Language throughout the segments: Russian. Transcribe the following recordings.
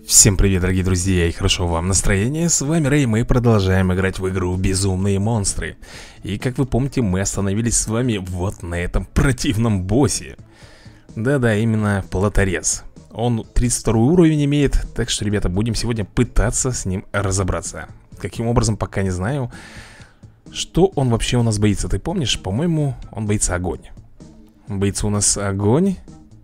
Всем привет, дорогие друзья, и хорошо вам настроение. С вами Рэй, мы продолжаем играть в игру Безумные монстры. И как вы помните, мы остановились с вами вот на этом противном боссе. Да-да, именно плоторез. Он 32 уровень имеет, так что, ребята, будем сегодня пытаться с ним разобраться. Каким образом, пока не знаю. Что он вообще у нас боится, ты помнишь? По-моему, он боится огонь. Боится у нас огонь.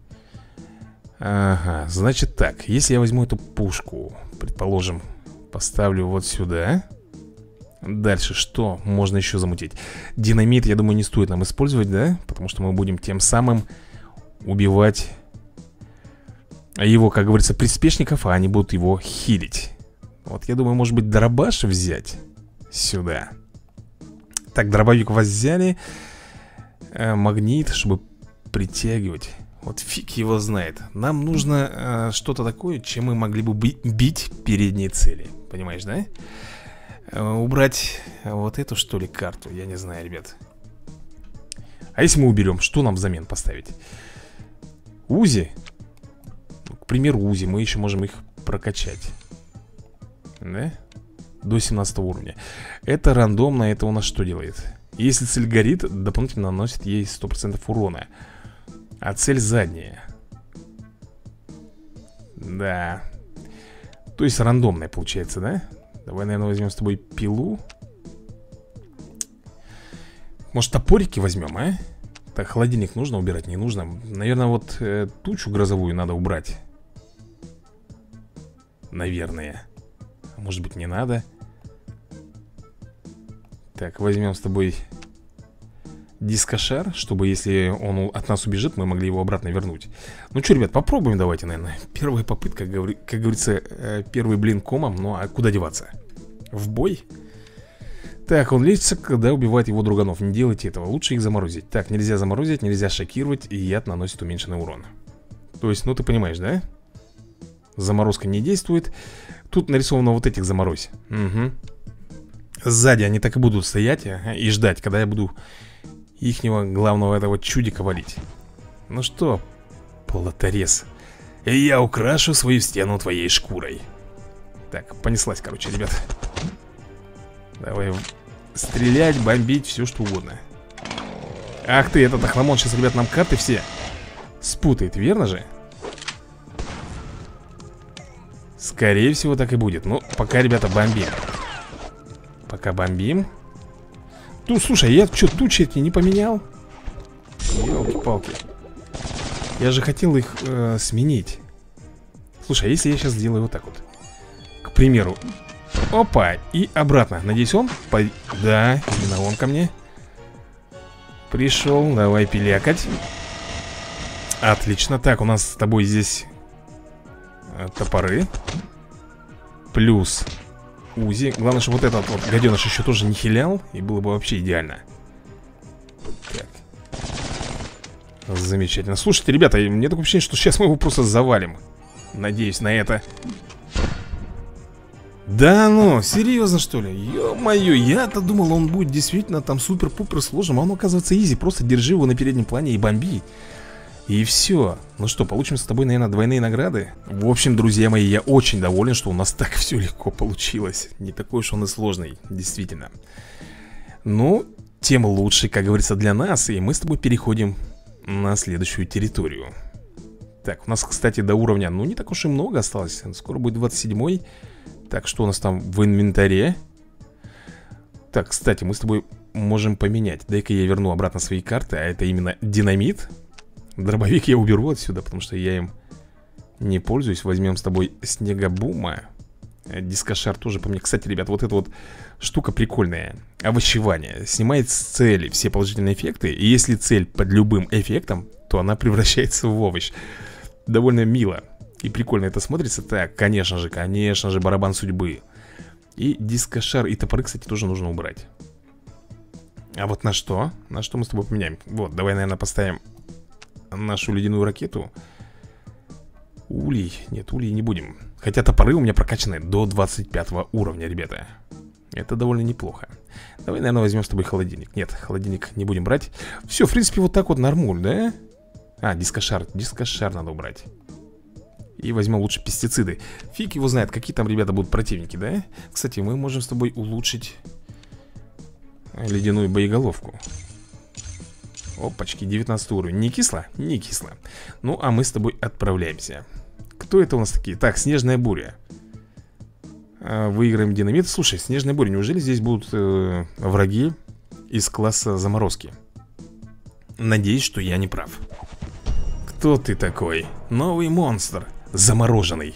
Ага, значит так, если я возьму эту пушку, предположим, поставлю вот сюда. Дальше что можно еще замутить? Динамит, я думаю, не стоит нам использовать, да? Потому что мы будем тем самым убивать его, как говорится, приспешников, а они будут его хилить. Вот я думаю, может быть, дробаш взять сюда. Так, дробовик вас взяли. Магнит, чтобы притягивать. Вот фиг его знает. Нам нужно что-то такое, чем мы могли бы бить передние цели. Понимаешь, да? Убрать вот эту, что ли, карту. Я не знаю, ребят. А если мы уберем, что нам взамен поставить? УЗИ? К примеру, УЗИ. Мы еще можем их прокачать. Да? До 17 уровня. Это рандомно, это у нас что делает? Если цель горит, дополнительно наносит ей 100% урона. А цель задняя. Да. То есть рандомная получается, да? Давай, наверное, возьмем с тобой пилу. Может, топорики возьмем, а? Так, холодильник нужно убирать, не нужно? Наверное, вот тучу грозовую надо убрать. Наверное. Может быть, не надо. Так, возьмем с тобой дискошар, чтобы если он от нас убежит, мы могли его обратно вернуть. Ну что, ребят, попробуем давайте, наверное. Первая попытка, как говорится, первый блин комом. Ну а куда деваться? В бой? Так, он лечится, когда убивает его друганов. Не делайте этого, лучше их заморозить. Так, нельзя заморозить, нельзя шокировать. И яд наносит уменьшенный урон. То есть, ну ты понимаешь, да? Заморозка не действует. Тут нарисовано вот этих заморозь. Угу. Сзади они так и будут стоять и ждать, когда я буду ихнего главного этого чудика валить. Ну что, плоторез, я украшу свою стену твоей шкурой. Так, понеслась, короче, ребят. Давай стрелять, бомбить, все что угодно. Ах ты, этот охламон сейчас, ребят, нам карты все спутает, верно же? Скорее всего, так и будет. Ну, пока, ребята, бомбим. Пока бомбим. Ну, слушай, я что, тучи эти не поменял? Ёлки-палки. Я же хотел их сменить. Слушай, а если я сейчас сделаю вот так вот? К примеру. Опа, и обратно. Надеюсь, он... Да, именно он ко мне пришел, давай пилякать. Отлично, так, у нас с тобой здесь топоры. Плюс УЗИ. Главное, чтобы вот этот вот гаденыш еще тоже не хилял. И было бы вообще идеально. Так. Замечательно. Слушайте, ребята, мне такое ощущение, что сейчас мы его просто завалим. Надеюсь на это. Да ну, серьезно что ли? Ё-моё, я-то думал, он будет действительно там супер-пупер сложным. А он, оказывается, изи. Просто держи его на переднем плане и бомби. И все. Ну что, получим с тобой, наверное, двойные награды. В общем, друзья мои, я очень доволен, что у нас так все легко получилось. Не такой уж он и сложный, действительно. Ну, тем лучше, как говорится, для нас. И мы с тобой переходим на следующую территорию. Так, у нас, кстати, до уровня, ну, не так уж и много осталось. Скоро будет 27-й. Так, что у нас там в инвентаре? Так, кстати, мы с тобой можем поменять. Дай-ка я верну обратно свои карты. А это именно динамит. Дробовик я уберу отсюда, потому что я им не пользуюсь. Возьмем с тобой снегобума. Дискошар тоже по мне. Кстати, ребят, вот эта вот штука прикольная. Овощевание. Снимает с цели все положительные эффекты. И если цель под любым эффектом, то она превращается в овощ. Довольно мило и прикольно это смотрится. Так, конечно же, барабан судьбы. И дискошар, и топоры, кстати, тоже нужно убрать. А вот на что? На что мы с тобой поменяем? Вот, давай, наверное, поставим нашу ледяную ракету. Улей. Нет, улей не будем. Хотя топоры у меня прокачаны до 25 уровня, ребята. Это довольно неплохо. Давай, наверное, возьмем с тобой холодильник. Нет, холодильник не будем брать. Все, в принципе, вот так вот нормуль, да? А, дискошар. Дискошар надо убрать. И возьмем лучше пестициды. Фиг его знает, какие там, ребята, будут противники, да? Кстати, мы можем с тобой улучшить ледяную боеголовку. Опачки, 19 уровень. Не кисло? Не кисло. Ну, а мы с тобой отправляемся. Кто это у нас такие? Так, снежная буря. Выиграем динамит. Слушай, снежная буря, неужели здесь будут враги из класса заморозки? Надеюсь, что я не прав. Кто ты такой? Новый монстр. Замороженный.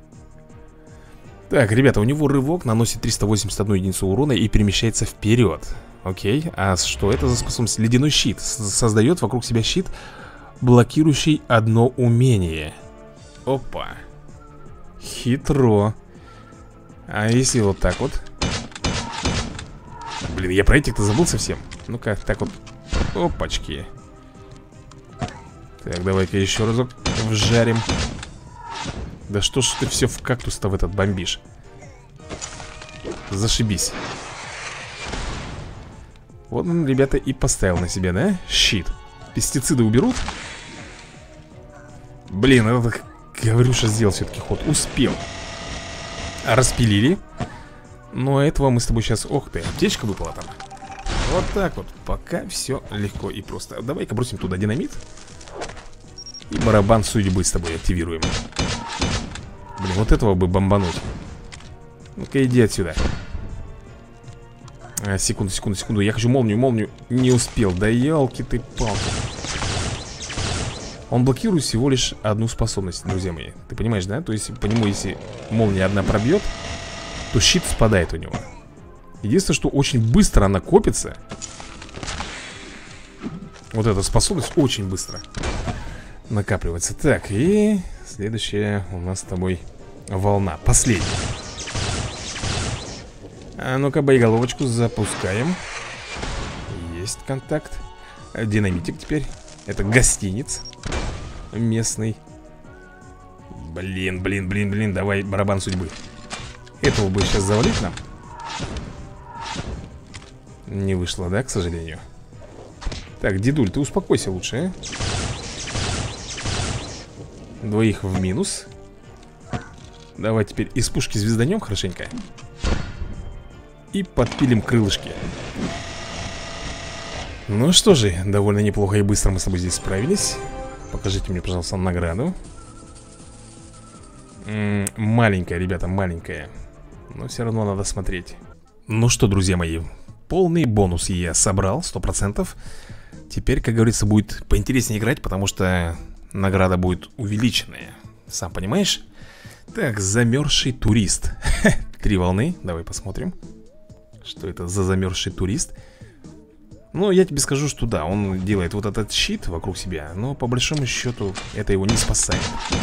Так, ребята, у него рывок наносит 381 единицу урона и перемещается вперед. Окей, а что это за способность? Ледяной щит. Создает вокруг себя щит, блокирующий одно умение. Опа. Хитро. А если вот так вот? Блин, я про этих-то забыл совсем. Ну-ка, так вот. Опачки. Так, давай-ка еще разок вжарим. Да что ж ты все в кактус-то в этот бомбишь? Зашибись. Вот он, ребята, и поставил на себя, да? Щит. Пестициды уберут. Блин, это, Гаврюша сделал все-таки ход. Успел. Распилили. Но этого мы с тобой сейчас... Ох ты, аптечка выпала там. Вот так вот. Пока все легко и просто. Давай-ка бросим туда динамит. И барабан судьбы с тобой активируем. Блин, вот этого бы бомбануть. Ну-ка, иди отсюда. Секунду, секунду, секунду. Я хочу молнию. Не успел. Да елки ты палки. Он блокирует всего лишь одну способность, друзья мои. Ты понимаешь, да? То есть по нему, если молния одна пробьет, то щит спадает у него. Единственное, что очень быстро она копится. Вот эта способность очень быстро накапливается. Так, и следующая у нас с тобой волна. Последняя. А ну-ка, боеголовочку запускаем. Есть контакт. Динамитик теперь. Это гостиниц местный. Блин. Давай, барабан судьбы. Этого бы сейчас завалить нам. Не вышло, да, к сожалению. Так, дедуль, ты успокойся лучше, а? Двоих в минус. Давай теперь из пушки звезданем хорошенько. И подпилим крылышки. Ну что же, довольно неплохо и быстро мы с тобой здесь справились. Покажите мне, пожалуйста, награду. Маленькая, ребята, маленькая. Но все равно надо смотреть. Ну что, друзья мои, полный бонус я собрал, 100%. Теперь, как говорится, будет поинтереснее играть, потому что награда будет увеличенная. Сам понимаешь? Так, замерзший турист. 3 волны, давай посмотрим. Что это за замерзший турист? Ну, я тебе скажу, что да, он делает вот этот щит вокруг себя, но по большому счету это его не спасает.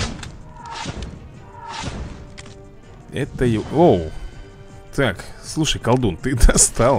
Это его... Оу! Так, слушай, колдун, ты достал.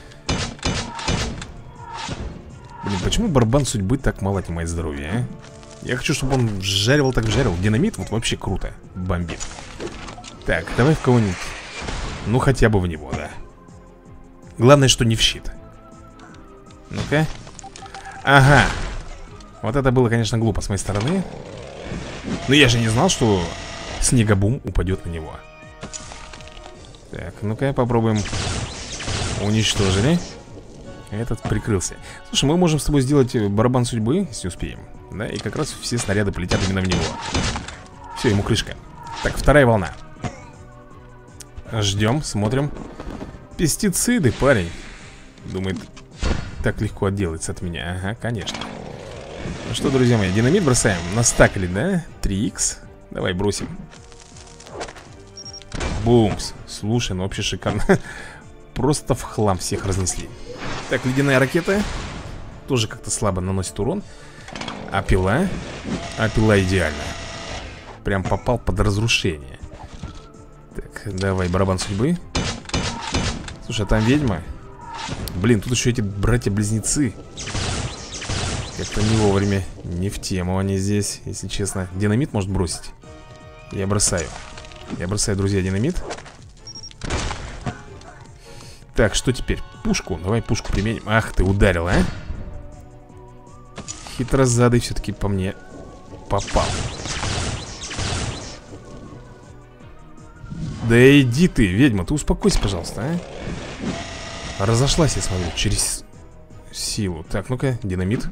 Блин, почему барабан судьбы так мало отнимает здоровья, а? Я хочу, чтобы он вжаривал, так вжаривал. Динамит вот вообще круто бомбит. Так, давай в кого-нибудь. Ну, хотя бы в него, да. Главное, что не в щит. Ну-ка. Ага. Вот это было, конечно, глупо с моей стороны. Но я же не знал, что снегобум упадет на него. Так, ну-ка попробуем. Уничтожили. Этот прикрылся. Слушай, мы можем с тобой сделать барабан судьбы, если успеем. Да, и как раз все снаряды полетят именно в него. Все, ему крышка. Так, вторая волна. Ждем, смотрим. Пестициды, парень. Думает, так легко отделается от меня. Ага, конечно. Ну что, друзья мои, динамит бросаем. Настакали, да? 3х. Давай бросим. Бумс. Слушай, ну вообще шикарно. Просто в хлам всех разнесли. Так, ледяная ракета. Тоже как-то слабо наносит урон. А пила? А пила идеально. Прям попал под разрушение. Так, давай, барабан судьбы. Слушай, а там ведьма. Блин, тут еще эти братья-близнецы. Как-то не вовремя. Не в тему они здесь, если честно. Динамит может бросить? Я бросаю. Я бросаю, друзья, динамит. Так, что теперь? Пушку, давай пушку применим. Ах, ты ударил, а? Хитрозадый все-таки по мне попал. Да иди ты, ведьма, ты успокойся, пожалуйста, а. Разошлась, я смотрю, через силу. Так, ну-ка, динамит.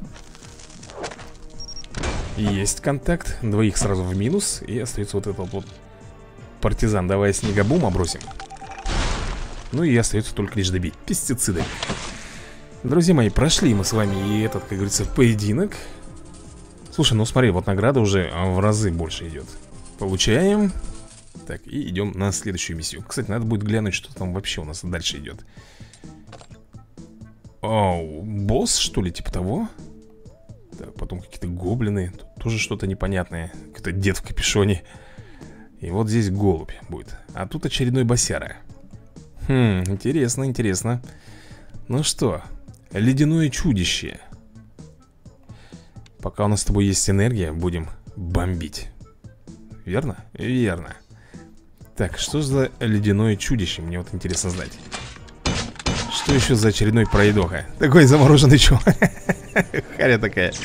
Есть контакт. Двоих сразу в минус. И остается вот этот вот партизан. Давай снегобума бросим. Ну и остается только лишь добить пестициды. Друзья мои, прошли мы с вами и этот, как говорится, поединок. Слушай, ну смотри, вот награда уже в разы больше идет. Получаем. Так, и идем на следующую миссию. Кстати, надо будет глянуть, что там вообще у нас дальше идет. Оу, босс, что ли, типа того? Так, потом какие-то гоблины. Тут тоже что-то непонятное. Какой-то дед в капюшоне. И вот здесь голубь будет. А тут очередной босяра. Интересно, интересно. Ну что, ледяное чудище. Пока у нас с тобой есть энергия, будем бомбить. Верно? Верно. Так, что за ледяное чудище? Мне вот интересно знать. Что еще за очередной пройдоха? Такой замороженный чё. Харя такая.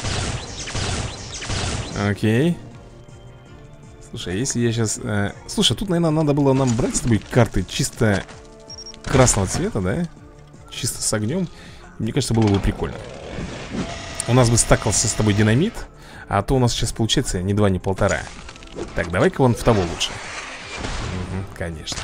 Окей. Слушай, а если я сейчас... Слушай, тут, наверное, надо было нам брать с тобой карты чисто красного цвета, да? Чисто с огнем. Мне кажется, было бы прикольно. У нас бы стакался с тобой динамит. А то у нас сейчас получается ни 2, ни 1,5. Так, давай-ка вон в того лучше. Конечно.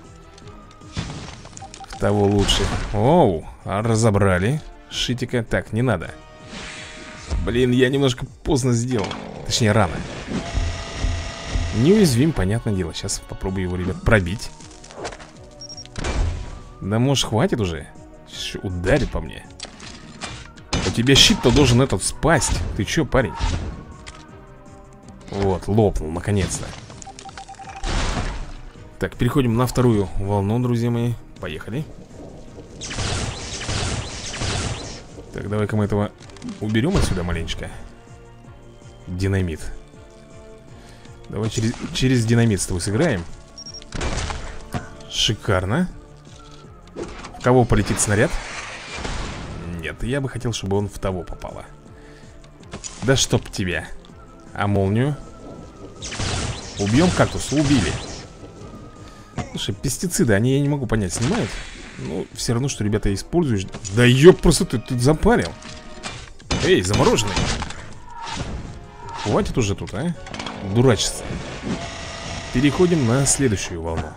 В того лучше. Оу, разобрали. Шитика. Так, не надо. Блин, я немножко поздно сделал. Точнее, рано. Неуязвим, понятное дело. Сейчас попробую его, ребят, пробить. Да может хватит уже. Сейчас еще ударит по мне. У тебя щит-то должен этот спасть. Ты че, парень? Вот, лопнул, наконец-то. Так, переходим на вторую волну, друзья мои. Поехали. Так, давай-ка мы этого уберем отсюда маленечко. Динамит. Давай через динамит с тобой сыграем. Шикарно. В кого полетит снаряд? Нет, я бы хотел, чтобы он в того попало. Да чтоб тебя. А молнию? Убьем кактус? Убили. Слушай, пестициды, они, я не могу понять, снимают? Ну, все равно, что ребята используешь. Да ёп, просто ты запарил. Эй, замороженный. Хватит уже тут, а? Дурачиться. Переходим на следующую волну.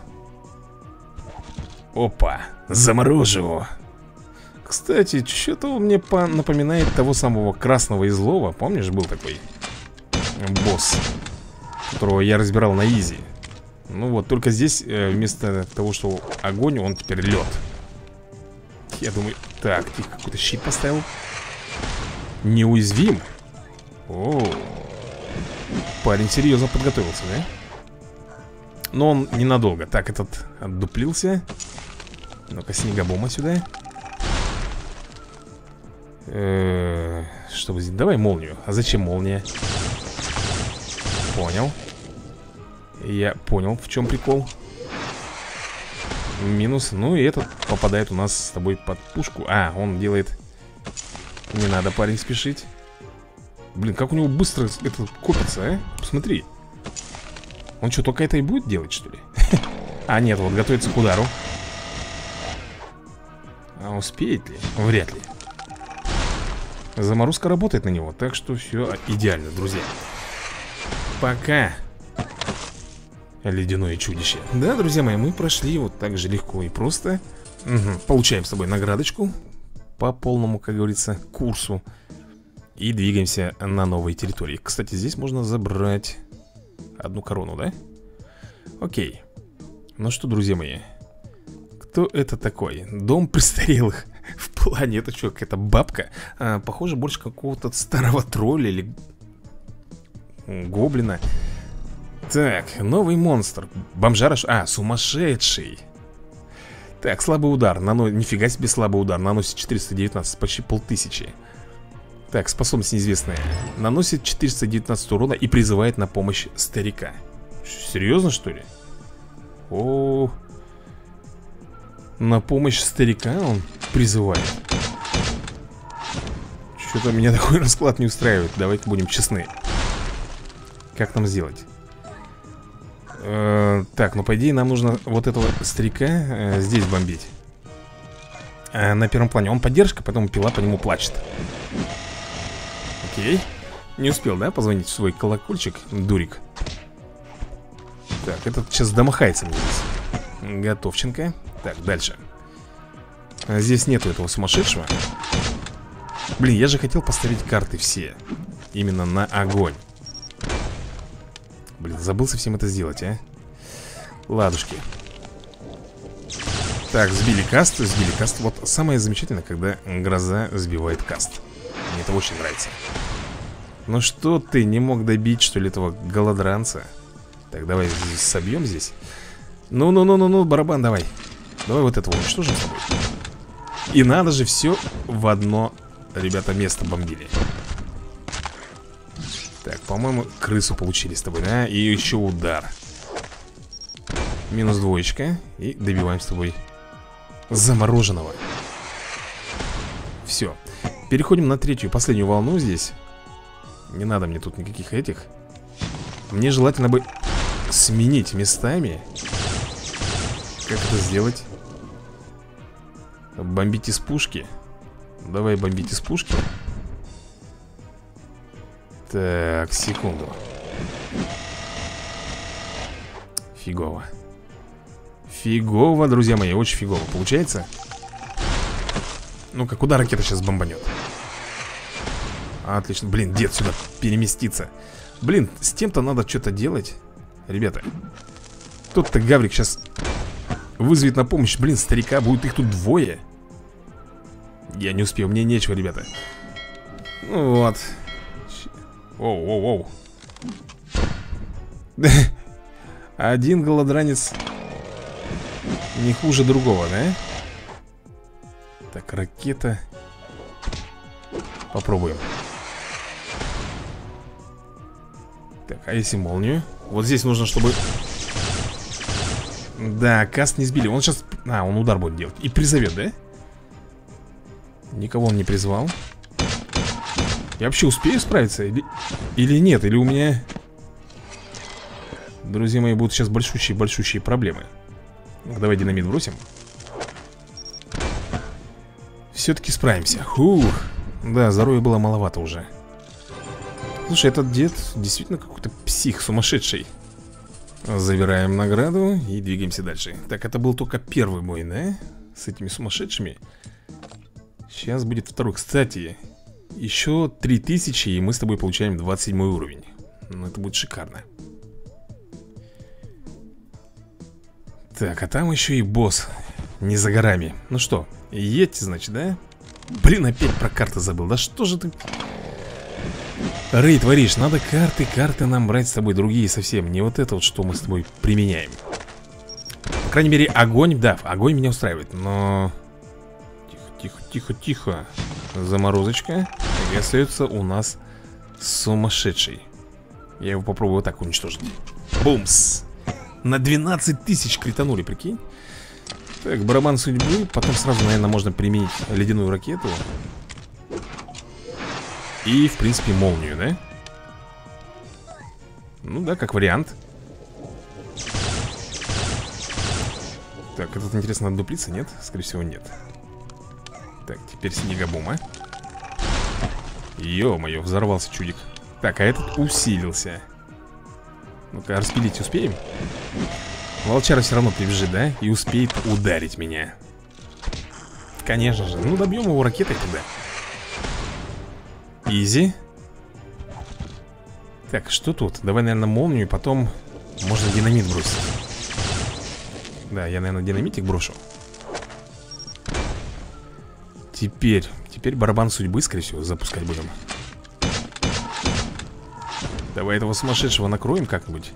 Опа, заморожу. Кстати, что-то он мне напоминает того самого красного и злого. Помнишь, был такой босс, которого я разбирал на изи. Ну вот, только здесь вместо того, что огонь, он теперь лед. Я думаю, так, тихо, какой-то щит поставил. Неуязвим. О, парень серьезно подготовился, да? Но он ненадолго. Так, этот отдуплился. Ну-ка, снегобома сюда. Что здесь? Давай молнию. А зачем молния? Понял. Я понял, в чем прикол. Минус. Ну и этот попадает у нас с тобой под пушку. А, он делает... Не надо, парень, спешить. Блин, как у него быстро это копится, а? Посмотри. Он что, только это и будет делать, что ли? А, нет, вот готовится к удару. А успеет ли? Вряд ли. Заморозка работает на него, так что все идеально, друзья. Пока. Ледяное чудище. Да, друзья мои, мы прошли вот так же легко и просто. Получаем с тобой наградочку по полному, как говорится, курсу. И двигаемся на новые территории. Кстати, здесь можно забрать одну корону, да? Окей. Ну что, друзья мои, кто это такой? Дом престарелых. В плане, это что, какая-то бабка? Похоже, больше какого-то старого тролля или гоблина. Так, новый монстр. Бомжара... сумасшедший. Так, слабый удар. Нифига себе слабый удар. Наносит 419, почти 1500. Так, способность неизвестная. Наносит 419 урона и призывает на помощь старика. Серьезно, что ли? О, на помощь старика он призывает. Что-то меня такой расклад не устраивает. Давайте будем честны. Как нам сделать? Так, ну по идее нам нужно вот этого старика здесь бомбить. На первом плане он поддержка, потом пила по нему плачет. Окей. Не успел, да, позвонить в свой колокольчик, дурик. Так, этот сейчас домахается мне здесь. Готовченко. Так, дальше. Здесь нету этого сумасшедшего. Блин, я же хотел поставить карты все именно на огонь. Блин, забыл совсем это сделать, а. Ладушки. Так, сбили каст, сбили каст. Вот самое замечательное, когда гроза сбивает каст. Мне это очень нравится. Ну что ты, не мог добить, что ли, этого голодранца? Так, давай собьем здесь. Ну, барабан, давай. Давай вот этого уничтожим с тобой. И надо же, все в одно, ребята, место бомбили. Так, по-моему, крысу получили с тобой, да? И еще удар. Минус двоечка. И добиваем с тобой замороженного. Все. Переходим на третью, последнюю волну здесь. Не надо мне тут никаких этих. Мне желательно бы сменить местами. Как это сделать? Бомбить из пушки. Давай бомбить из пушки. Так, секунду. Фигово. Фигово, друзья мои, очень фигово. Получается? Ну-ка, куда ракета сейчас бомбанет? Отлично. Блин, дед сюда переместится. Блин, с тем-то надо что-то делать. Ребята, тот-то гаврик сейчас вызовет на помощь. Блин, старика, будет их тут двое. Я не успею, мне нечего, ребята. Ну вот. Оу. Один голодранец не хуже другого, да? Так, ракета. Попробуем. Так, а если молнию? Вот здесь нужно, чтобы... Да, каст не сбили. Он сейчас... он удар будет делать. И призовет, да? Никого он не призвал. Я вообще успею справиться? Или нет? Или у меня... Друзья мои, будут сейчас большущие проблемы. Давай динамит бросим. Все-таки справимся. Фух. Да, здоровья было маловато уже. Слушай, этот дед действительно какой-то псих сумасшедший. Забираем награду и двигаемся дальше. Так, это был только первый бой, да? С этими сумасшедшими. Сейчас будет второй. Кстати, еще 3000, и мы с тобой получаем 27 уровень. Ну, это будет шикарно. Так, а там еще и босс. Не за горами. Ну что, едь, значит, да? Блин, опять про карты забыл. Да что же ты... Рэй, творишь, надо карты нам брать с тобой другие совсем. Не вот это вот, что мы с тобой применяем. По крайней мере, огонь, да, огонь меня устраивает. Но... Тихо. Заморозочка. И остается у нас сумасшедший. Я его попробую вот так уничтожить. Бумс. На 12 тысяч кританули, прикинь. Так, барабан судьбы. Потом сразу, наверное, можно применить ледяную ракету. И, в принципе, молнию, да? Ну да, как вариант. Так, этот, интересно, отдуплится, нет? Скорее всего, нет. Так, теперь снегобума. Ё-моё, взорвался чудик. Так, а этот усилился. Ну-ка, распилить успеем? Волчара все равно прибежит, да? И успеет ударить меня. Конечно же. Ну, добьем его ракетой тогда. Изи. Так, что тут? Давай, наверное, молнию, потом можно динамит бросить. Да, я, наверное, динамитик брошу. Теперь барабан судьбы, скорее всего, запускать будем. Давай этого сумасшедшего накроем как-нибудь.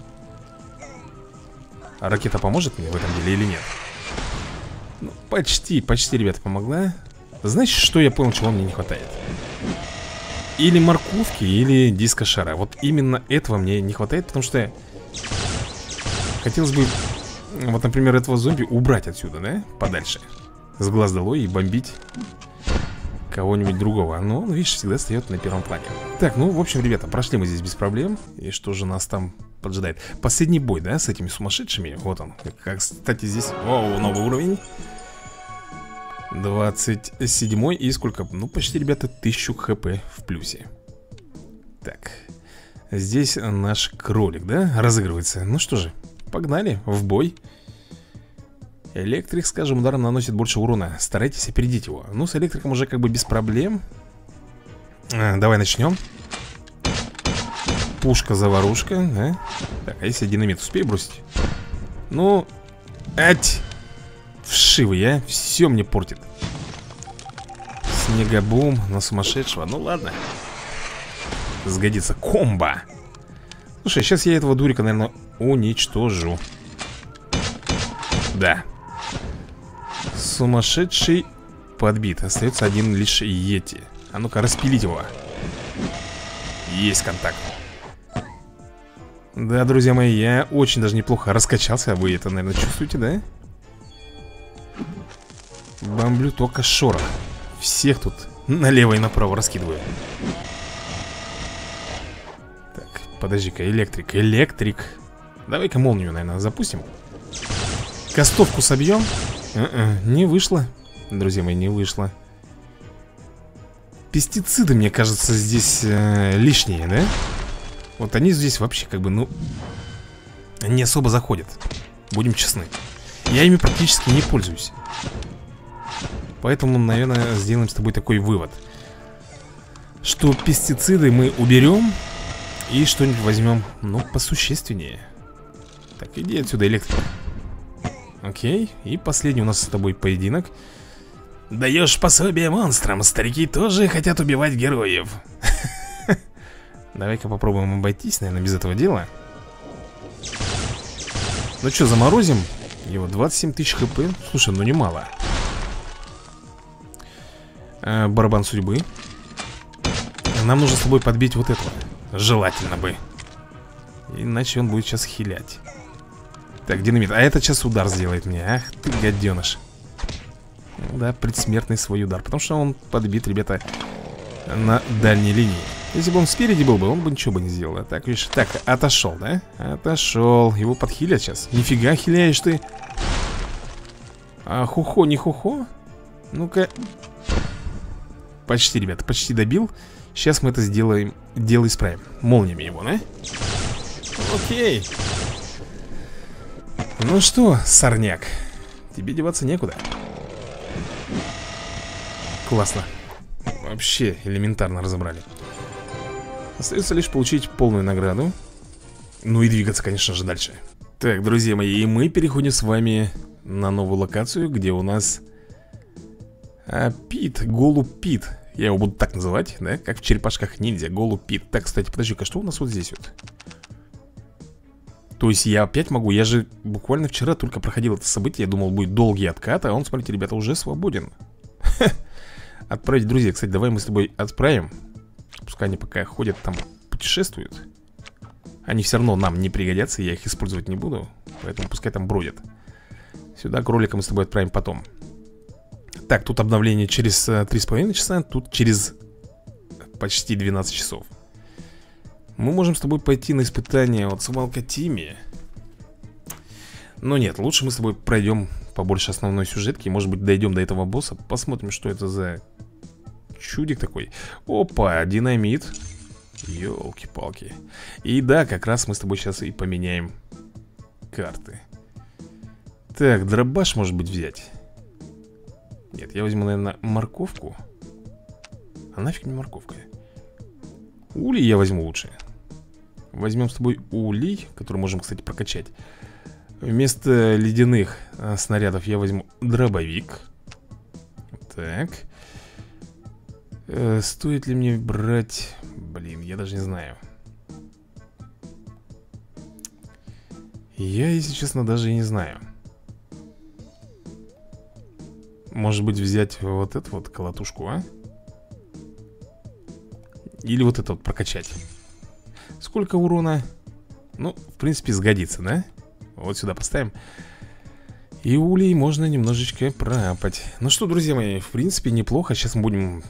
А ракета поможет мне в этом деле или нет? Ну, почти, ребята, помогла. Знаете, что я понял, чего мне не хватает? Или морковки, или диска шара. Вот именно этого мне не хватает, потому что хотелось бы, вот, например, этого зомби убрать отсюда, да? Подальше. С глаз долой и бомбить кого-нибудь другого. Но он, видишь, всегда встает на первом плане. Так, ну, в общем, ребята, прошли мы здесь без проблем. И что же нас там поджидает. Последний бой, да, с этими сумасшедшими. Вот он. Как, кстати, здесь... О, новый уровень. 27 и сколько? Ну, почти, ребята, 1000 хп в плюсе. Так. Здесь наш кролик, да, разыгрывается. Ну что же, погнали в бой. Электрик, скажем, ударом наносит больше урона. Старайтесь опередить его. Ну, с электриком уже как бы без проблем. Давай начнем. Пушка-заварушка, да? Так, а если динамит успею бросить? Ну, вшивый, а? Все мне портит. Снегобум на сумасшедшего. Ну ладно. Сгодится. Комбо. Слушай, сейчас я этого дурика, наверное, уничтожу. Да. Сумасшедший подбит. Остается один лишь Йети. А ну-ка, распилить его. Есть контакт. Да, друзья мои, я очень даже неплохо раскачался. Вы это, наверное, чувствуете, да? Бомблю только шорох. Всех тут налево и направо раскидываю. Так, подожди-ка, электрик. Давай-ка молнию, наверное, запустим. Кастовку собьем. Не вышло. Друзья мои, не вышло. Пестициды, мне кажется, здесь лишние, да? Вот они здесь вообще как бы, ну, не особо заходят. Будем честны. Я ими практически не пользуюсь. Поэтому, наверное, сделаем с тобой такой вывод, что пестициды мы уберем и что-нибудь возьмем, ну, посущественнее. Так, иди отсюда, электрик. Окей, и последний у нас с тобой поединок. Даешь пособие монстрам, старики тоже хотят убивать героев. Давай-ка попробуем обойтись, наверное, без этого дела. Ну что, заморозим его? 27 тысяч хп. Слушай, ну немало. Барабан судьбы. Нам нужно с тобой подбить вот этого. Желательно бы. Иначе он будет сейчас хилять. Так, динамит. А это сейчас удар сделает мне. Ах ты, гаденыш. Да, предсмертный свой удар. Потому что он подбит, ребята, на дальней линии. Если бы он спереди был бы, он бы ничего бы не сделал. А так, видишь, так, отошел, да? Отошел. Его подхилят сейчас. Нифига хиляешь ты. А хухо, не хухо? Ну-ка. Почти, ребята, почти добил. Сейчас мы это сделаем. Дело исправим. Молниями его, да? Окей. Ну что, сорняк, тебе деваться некуда. Классно. Вообще элементарно разобрали. Остается лишь получить полную награду. Ну и двигаться, конечно же, дальше. Так, друзья мои, и мы переходим с вами на новую локацию, где у нас Пит, голубь Пит. Я его буду так называть, да, как в черепашках ниндзя, голубь Пит. Так, кстати, подожди-ка, что у нас вот здесь вот? То есть я опять могу, я же буквально вчера только проходил это событие. Я думал, будет долгий откат, а он, смотрите, ребята, уже свободен. Отправить друзей, кстати, давай мы с тобой отправим. Пускай они пока ходят там, путешествуют. Они все равно нам не пригодятся, я их использовать не буду. Поэтому пускай там бродят. Сюда кролика мы с тобой отправим потом. Так, тут обновление через 3,5 часа. Тут через почти 12 часов. Мы можем с тобой пойти на испытание от Свалка Тими. Но нет, лучше мы с тобой пройдем побольше основной сюжетки. Может быть, дойдем до этого босса. Посмотрим, что это за чудик такой. Опа, динамит. Ёлки-палки. И да, как раз мы с тобой сейчас и поменяем карты. Так, дробаш, может быть, взять. Нет, я возьму, наверное, морковку. А нафиг мне морковка? Улей я возьму лучше. Возьмем с тобой улей, который можем, кстати, прокачать. Вместо ледяных снарядов я возьму дробовик. Так. Стоит ли мне брать... Блин, я даже не знаю. Я, если честно, даже и не знаю. Может быть, взять вот эту вот колотушку, а? Или вот это вот прокачать. Сколько урона? Ну, в принципе, сгодится, да? Вот сюда поставим. И улей можно немножечко проапать. Ну что, друзья мои, в принципе, неплохо. Сейчас мы будем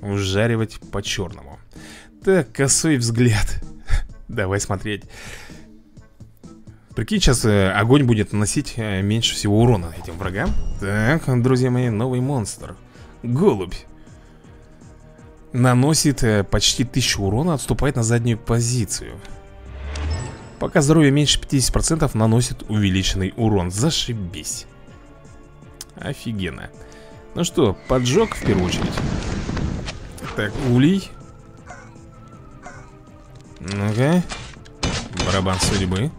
ужаривать по-черному. Так, косой взгляд. Давай смотреть. Прикинь, сейчас огонь будет наносить меньше всего урона этим врагам. Так, друзья мои, новый монстр. Голубь. Наносит почти 1000 урона, отступает на заднюю позицию. Пока здоровье меньше 50%, наносит увеличенный урон. Зашибись. Офигенно. Ну что, поджог в первую очередь. Так, улей. Ну-ка. Барабан судьбы.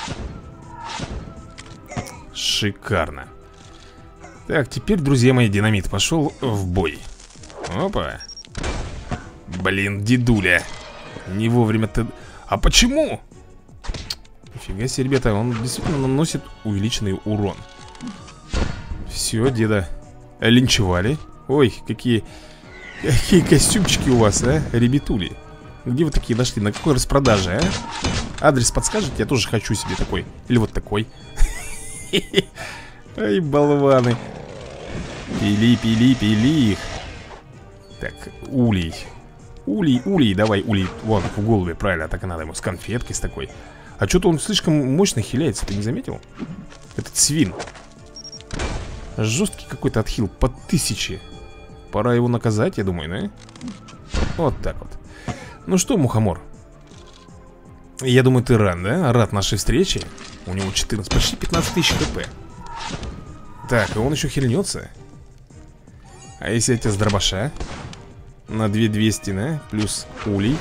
Шикарно. Так, теперь, друзья мои, динамит пошел в бой. Опа. Блин, дедуля. Не вовремя ты... А почему? Нифига себе, ребята, он действительно наносит увеличенный урон. Все, деда линчевали. Ой, какие костюмчики у вас, а, ребятули. Где вы такие нашли? На какой распродаже, а? Адрес подскажете? Я тоже хочу себе такой. Или вот такой. Ай, болваны. Пили их. Так, улей. Улей, давай, улей. Вон, в голове, правильно, так и надо ему. С конфеткой, с такой. А что-то он слишком мощно хиляется, ты не заметил? Этот свин. Жесткий какой-то отхил, по 1000. Пора его наказать, я думаю, да? Вот так вот. Ну что, мухомор? Я думаю, ты рад, да? Рад нашей встрече. У него 14, почти 15 тысяч хп. Так, и он еще хильнется. А если я тебя с дробаша? На 2200, да? Плюс улей.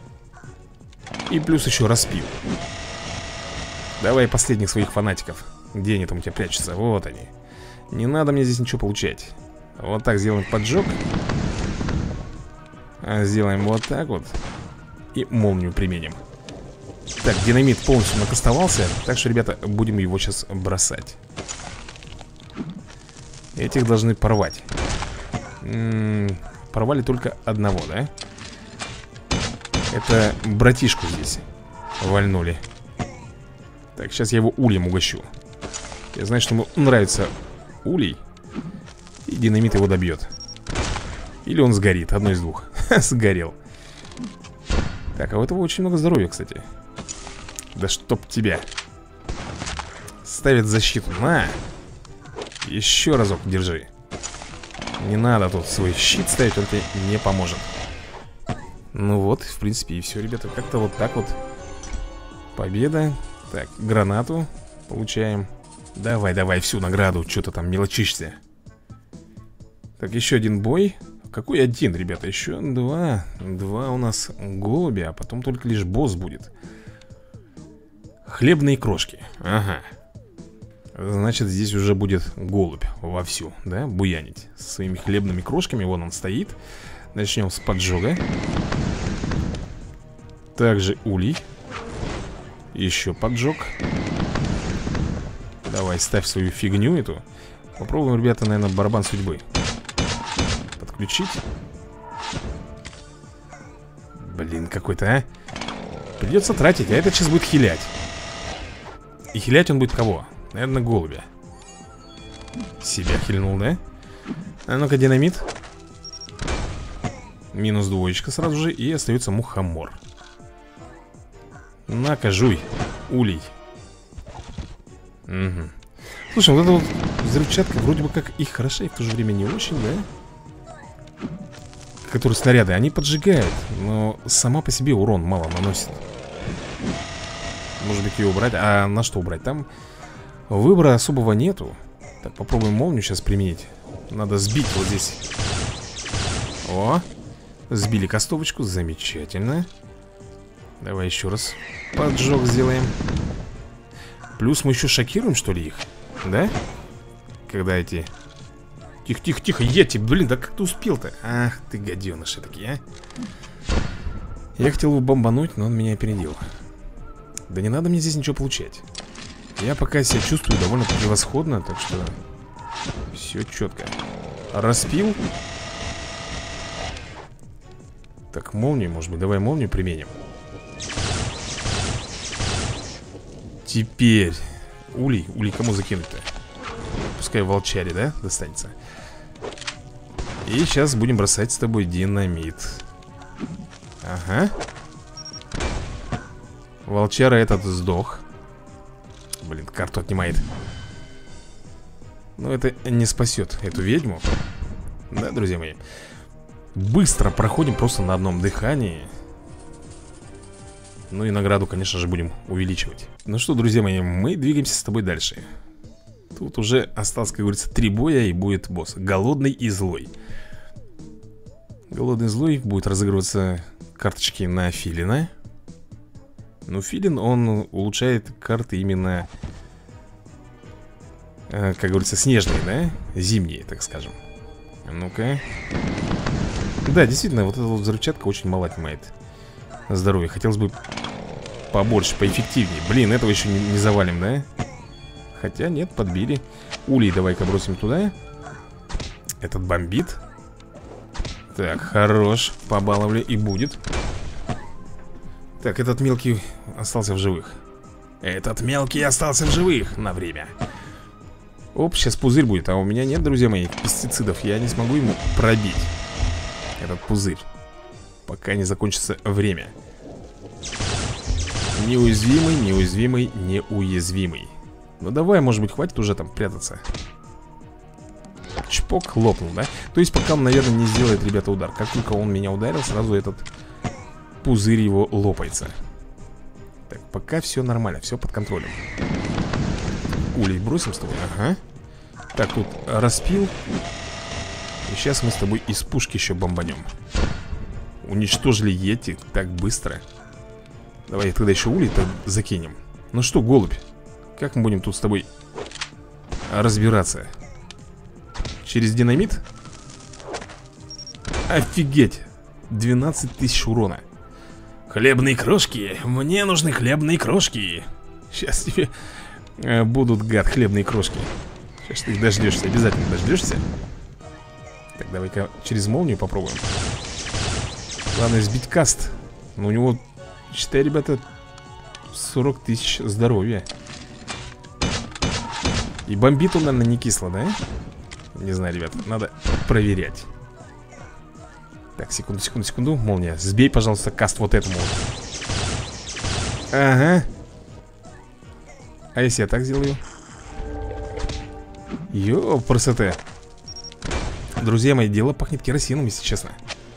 И плюс еще распил. Давай последних своих фанатиков. Где они там у тебя прячутся? Вот они. Не надо мне здесь ничего получать. Вот так сделаем поджог. Сделаем вот так вот. И молнию применим. Так, динамит полностью накастовался. Так что, ребята, будем его сейчас бросать. Этих должны порвать. Порвали только одного, да? Это братишку здесь вальнули. Так, сейчас я его ульем угощу. Я знаю, что ему нравится улей. И динамит его добьет. Или он сгорит, одно из двух. Сгорел. Так, а у этого очень много здоровья, кстати. Да чтоб тебя. Ставит защиту. На. Еще разок держи. Не надо тут свой щит ставить, он тебе не поможет. Ну вот, в принципе, и все, ребята. Как-то вот так вот. Победа. Так, гранату получаем. Давай, всю награду. Что ты там мелочишься? Так, еще один бой. Какой один, ребята? Еще два. Два у нас голубя, а потом только лишь босс будет. Хлебные крошки. Ага. Значит, здесь уже будет голубь вовсю, да, буянить со своими хлебными крошками. Вон он стоит. Начнем с поджога. Также улей. Еще поджог. Давай, ставь свою фигню эту. Попробуем, ребята, наверное, барабан судьбы подключить. Блин, какой-то, а. Придется тратить, а этот сейчас будет хилять. И хилять он будет кого? Наверное, голубя. Себя хильнул, да? А ну-ка, динамит. Минус двоечка сразу же. И остается мухомор. На-ка, жуй. Улей. Угу. Слушай, вот эта вот взрывчатка вроде бы как и хороша, и в то же время не очень, да? Которые снаряды, они поджигают. Но сама по себе урон мало наносит. Может быть, ее убрать? А на что убрать? Там выбора особого нету. Так, попробуем молнию сейчас применить. Надо сбить вот здесь. О, сбили кастовочку, замечательно. Давай еще раз поджог сделаем. Плюс мы еще шокируем, что ли, их? Да? Когда эти... Тихо, едьте, блин, да как ты успел-то? Ах ты, гаденыши такие, а. Я хотел его бомбануть, но он меня опередил. Да не надо мне здесь ничего получать. Я пока себя чувствую довольно превосходно, так что все четко. Распил. Так, молнию, может быть, давай молнию применим. Теперь улей кому закинуть-то? Пускай волчаре, да, достанется. И сейчас будем бросать с тобой динамит. Ага. Волчара этот сдох. Блин, карту отнимает. Но это не спасет эту ведьму. Да, друзья мои. Быстро проходим просто на одном дыхании. Ну и награду, конечно же, будем увеличивать. Ну что, друзья мои, мы двигаемся с тобой дальше. Тут уже осталось, как говорится, 3 боя и будет босс. Голодный и злой. Голодный и злой будет разыгрываться карточки на филина. Ну, филин, он улучшает карты именно, как говорится, снежные, да? Зимние, так скажем. Ну-ка. Да, действительно, вот эта вот взрывчатка очень мало отнимает здоровье. Хотелось бы побольше, поэффективнее. Блин, этого еще не завалим, да? Хотя нет, подбили. Улей давай-ка бросим туда. Этот бомбит. Так, хорош. Побаловали и будет. Так, этот мелкий остался в живых. Этот мелкий остался в живых на время. Оп, сейчас пузырь будет. А у меня нет, друзья мои, пестицидов. Я не смогу ему пробить этот пузырь, пока не закончится время. Неуязвимый, неуязвимый, неуязвимый. Ну давай, может быть, хватит уже там прятаться. Чпок, лопнул, да? То есть пока он, наверное, не сделает, ребята, удар. Как только он меня ударил, сразу этот пузырь его лопается. Так, пока все нормально, все под контролем. Улей бросим с тобой, ага. Так, тут распил. И сейчас мы с тобой из пушки еще бомбанем. Уничтожили йети так быстро. Давай тогда еще улей-то закинем. Ну что, голубь, как мы будем тут с тобой разбираться? Через динамит? Офигеть! 12 тысяч урона. Хлебные крошки, мне нужны хлебные крошки. Сейчас тебе будут, гад, хлебные крошки. Сейчас ты их дождешься, обязательно дождешься. Так, давай-ка через молнию попробуем. Главное сбить каст. Но у него, считай, ребята, 40 тысяч здоровья. И бомбит он, наверное, не кисло, да? Не знаю, ребята, надо проверять. Так, секунду, секунду, секунду. Молния, сбей, пожалуйста, каст вот этому вот. Ага. А если я так сделаю? Йо, красота. Друзья мои, дело пахнет керосином, если честно.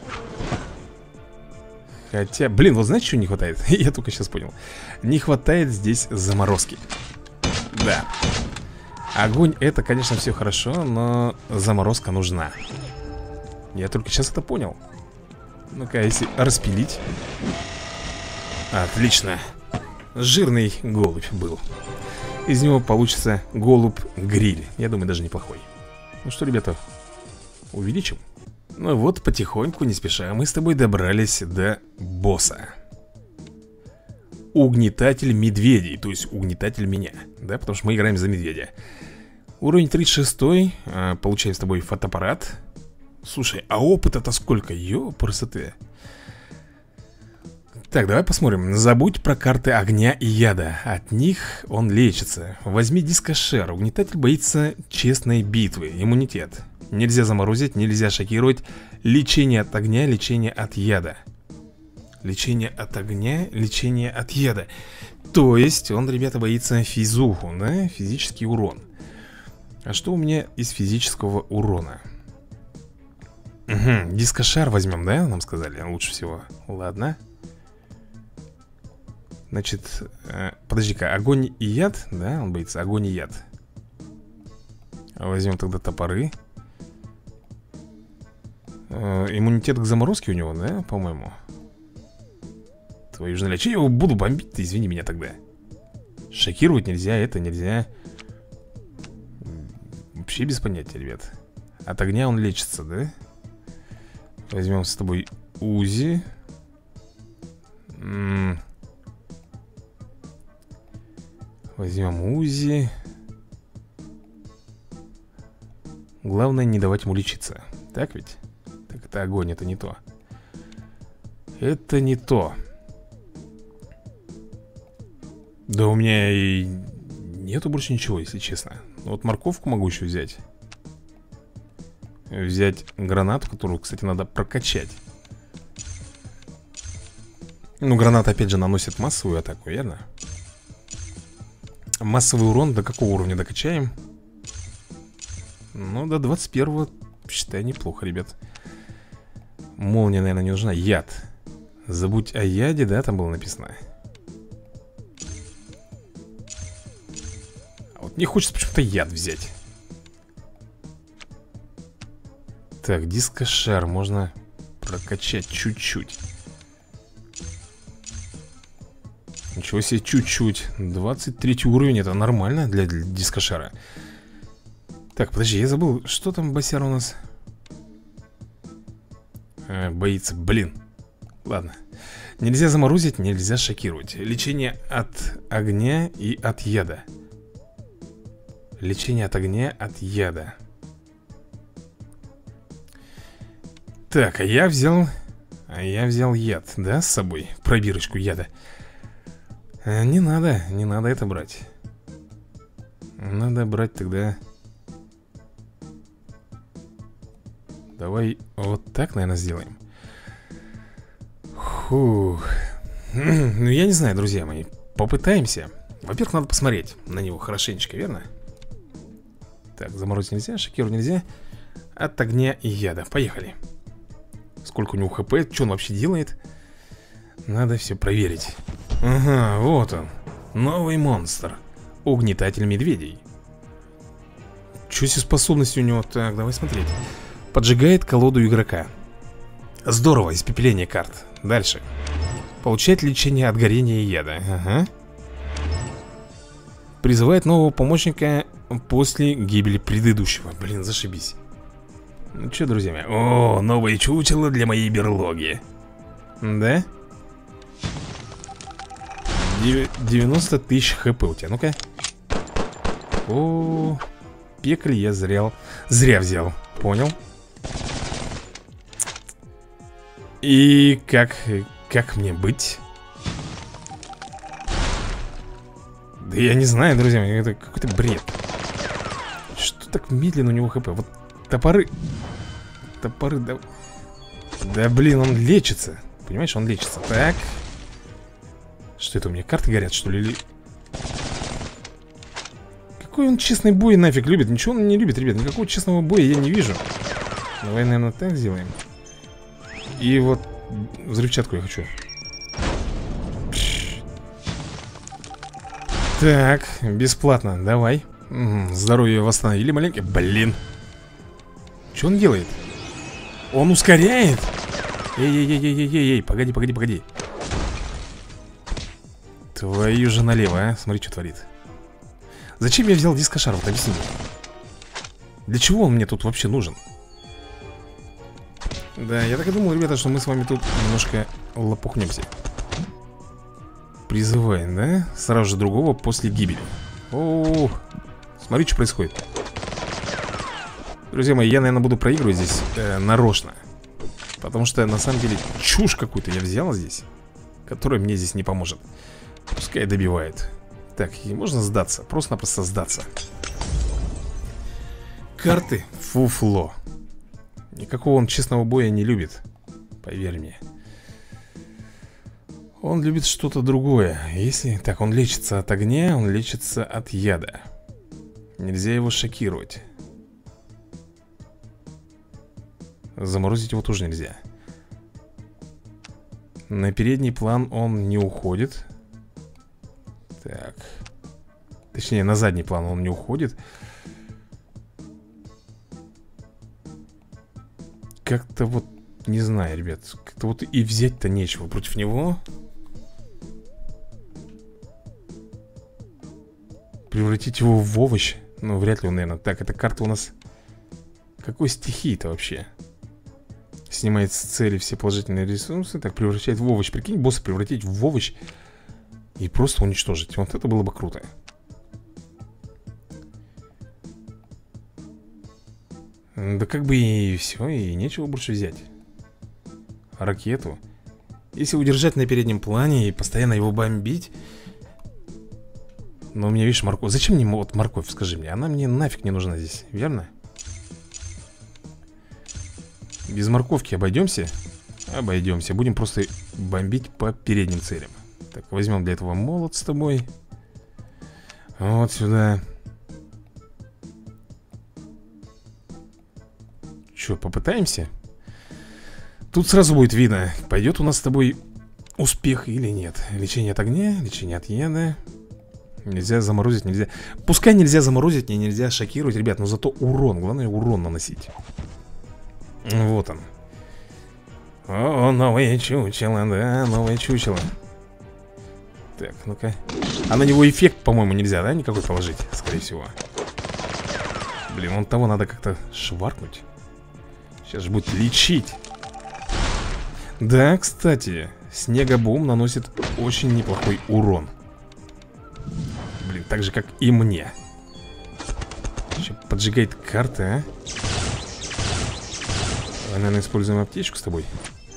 Хотя, блин, вот знаете, что не хватает? Я только сейчас понял. Не хватает здесь заморозки. Да. Огонь, это, конечно, все хорошо, но заморозка нужна. Я только сейчас это понял. Ну-ка, если распилить. Отлично. Жирный голубь был. Из него получится голубь-гриль. Я думаю, даже неплохой. Ну что, ребята, увеличим? Ну вот, потихоньку, не спеша, мы с тобой добрались до босса. Угнетатель медведей, то есть угнетатель меня. Да, потому что мы играем за медведя. Уровень 36, получаем с тобой фотоаппарат. Слушай, а опыта-то сколько? Ёпрсоте. Так, давай посмотрим. Забудь про карты огня и яда. От них он лечится. Возьми дискошер. Угнетатель боится честной битвы. Иммунитет. Нельзя заморозить, нельзя шокировать. Лечение от огня, лечение от яда. Лечение от огня, лечение от яда. То есть он, ребята, боится физуху, да? Физический урон. А что у меня из физического урона? Угу, дискошар возьмем, да? Нам сказали, лучше всего. Ладно. Значит, подожди-ка, огонь и яд, да? Он боится, огонь и яд. Возьмем тогда топоры. Иммунитет к заморозке у него, да, по-моему. Твою же налечь. Я его буду бомбить, ты извини меня тогда. Шокировать нельзя, это нельзя. Вообще без понятия, ребят. От огня он лечится, да? Возьмем с тобой УЗИ. Возьмем УЗИ. Главное не давать ему лечиться. Так ведь? Так это огонь, это не то. Это не то. Да у меня и нету больше ничего, если честно. Вот морковку могу еще взять. Взять гранату, которую, кстати, надо прокачать. Ну, граната, опять же, наносит массовую атаку, верно? массовый урон до какого уровня докачаем? Ну, до 21-го, считай, неплохо, ребят. Молния, наверное, не нужна. Яд. Забудь о яде, да, там было написано. А вот мне хочется почему-то яд взять. Так, дискошар можно прокачать чуть-чуть. Ничего себе, чуть-чуть. 23 уровень, это нормально для дискошара. Так, подожди, я забыл, что там босяр у нас? Боится, блин. Ладно. Нельзя заморозить, нельзя шокировать. Лечение от огня и от яда. Лечение от огня, от яда. Так, а я взял яд, да, с собой? Пробирочку яда. Не надо это брать. Надо брать тогда. Давай вот так, наверное, сделаем. Фух. Ну, я не знаю, друзья мои. Попытаемся. Во-первых, надо посмотреть на него хорошенечко, верно? Так, заморозить нельзя, шокировать нельзя. От огня и яда, поехали. Сколько у него хп, что он вообще делает? Надо все проверить. Ага, вот он. Новый монстр. Угнетатель медведей. Что за способности у него? Так, давай смотреть. Поджигает колоду игрока. Здорово, испепеление карт. Дальше. Получает лечение от горения и яда. Ага. Призывает нового помощника после гибели предыдущего. Блин, зашибись. Ну что, друзья мои? О, новое чучело для моей берлоги. Да? 90 тысяч хп у тебя, ну-ка. О, пекль я зря взял. Понял. И как мне быть? Да я не знаю, друзья мои, это какой-то бред. Что так медленно у него хп? Вот топоры, да. Да блин, он лечится. Понимаешь, он лечится. Так. Что это у меня, карты горят, что ли? Или... Какой он честный бой нафиг любит? Ничего он не любит, ребят. Никакого честного боя я не вижу. Давай, наверное, так сделаем. И вот взрывчатку я хочу. Так, бесплатно, давай. Здоровье восстановили маленько. Блин. Что он делает? Он ускоряет? Эй, погоди. Твою же налево, а? Смотри, что творит. Зачем я взял дискошар? Вот объясни мне. Для чего он мне тут вообще нужен? Да, я так и думал, ребята, что мы с вами тут немножко лопухнемся. Призываем, да? Сразу же другого после гибели. О, смотри, что происходит. Друзья мои, я, наверное, буду проигрывать здесь нарочно. Потому что, на самом деле, чушь какую-то я взял здесь, которая мне здесь не поможет. Пускай добивает. Так, и можно сдаться, просто-напросто сдаться. Карты фуфло. Никакого он честного боя не любит. Поверь мне. Он любит что-то другое. Если... Так, он лечится от огня, он лечится от яда. Нельзя его шокировать. Заморозить его тоже нельзя. На передний план он не уходит. Так. Точнее, на задний план он не уходит. Как-то вот, не знаю, ребят. Как-то вот и взять-то нечего против него. Превратить его в овощ. Ну, вряд ли он, наверное. Так, эта карта у нас... Какой стихии-то вообще? Снимает с цели все положительные ресурсы. Так, превращает в овощ. Прикинь, босса превратить в овощ и просто уничтожить. Вот это было бы круто. Да как бы и все, и нечего больше взять. Ракету. Если удержать на переднем плане и постоянно его бомбить. Но у меня, видишь, морковь. Зачем мне вот морковь, скажи мне? Она мне нафиг не нужна здесь, верно? Без морковки обойдемся? Обойдемся. Будем просто бомбить по передним целям. Так, возьмем для этого молот с тобой. Вот сюда. Че, попытаемся? Тут сразу будет видно, пойдет у нас с тобой успех или нет. Лечение от огня, лечение от яда. Нельзя заморозить, нельзя. Пускай нельзя заморозить, нельзя шокировать, ребят, но зато урон, главное урон наносить. Вот он. О, новое чучело, да, новое чучело. Так, ну-ка. А на него эффект, по-моему, нельзя, да, никакой положить, скорее всего. Блин, он того надо как-то шваркнуть. Сейчас же будет лечить. Да, кстати, снегобум наносит очень неплохой урон. Блин, так же, как и мне. Еще поджигает карты, а? Давай, наверное, используем аптечку с тобой.